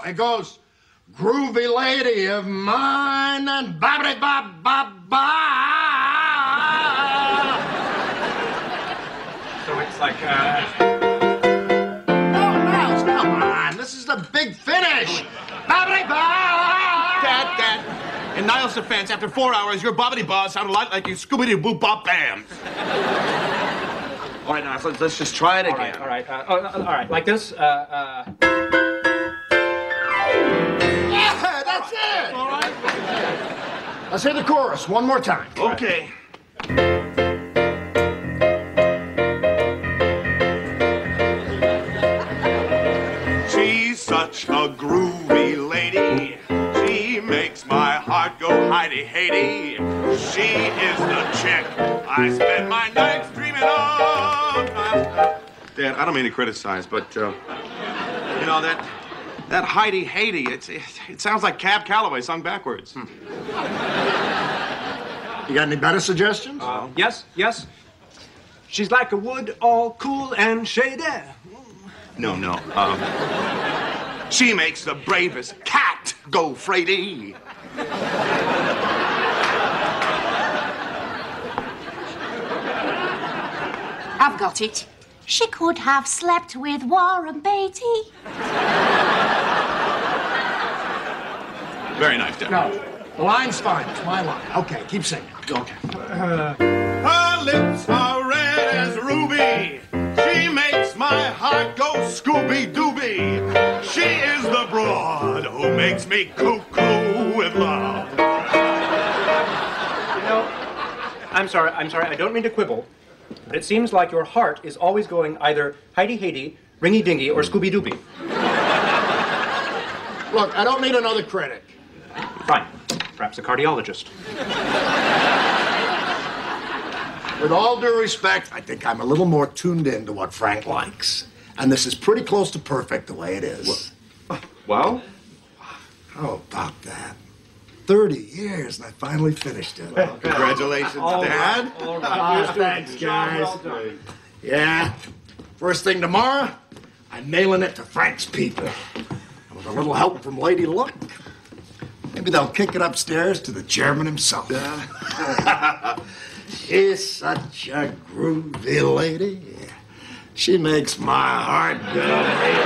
It goes, groovy lady of mine and ba-ba-ba-ba-ba. So it's like, Oh, Miles, come on. This is the big finish. Ba-ba-ba. Dad. In Niles' defense, after 4 hours, your bobbity-ba sounded a lot like you Scooby-Doo-Bop-Bams. All right, Niles, let's just try it again. all right, like this, Yeah, that's it. All right. Let's hear the chorus one more time. Okay. She's such a groovy lady. She makes my heart go hidey-hatey. She is the chick I spend my nights dreaming of. Dad, I don't mean to criticize, but, you know, that hidey-hatey, it sounds like Cab Calloway sung backwards. You got any better suggestions? yes. She's like a wood, all cool and shady. No. She makes the bravest cat go fraidy. I've got it. She could have slept with Warren Beatty. Very nice, Dad. No, the line's fine. It's my line. Okay, keep singing. Okay. Her lips are red as ruby. She makes my heart go Scooby-Dooby. She is the broad who makes me cuckoo with love. You know, I'm sorry, I don't mean to quibble, but it seems like your heart is always going either hidey-hatey, ringy-dingy, or Scooby-Dooby. Look, I don't need another critic. Fine. Perhaps a cardiologist. With all due respect, I think I'm a little more tuned in to what Frank likes. And this is pretty close to perfect the way it is. Well? How about that? 30 years and I finally finished it. Well, congratulations, Dad. All right. Thanks, guys. Well done. Yeah. First thing tomorrow, I'm mailing it to Frank's people. And with a little help from Lady Luck, maybe they'll kick it upstairs to the chairman himself. She's such a groovy lady. She makes my heart go.